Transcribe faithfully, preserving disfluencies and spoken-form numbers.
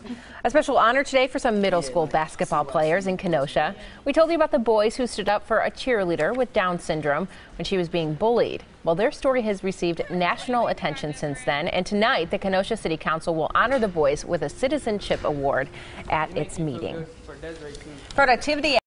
A special honor today for some middle school basketball players in Kenosha. We told you about the boys who stood up for a cheerleader with Down syndrome when she was being bullied. Well, their story has received national attention since then, and tonight the Kenosha City Council will honor the boys with a citizenship award at its meeting. Productivity